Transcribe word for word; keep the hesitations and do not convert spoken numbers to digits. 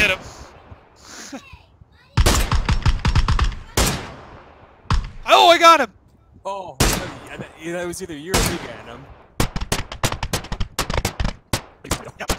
get him. Oh, I got him. Oh, yeah, that, yeah, that was either you or me getting him.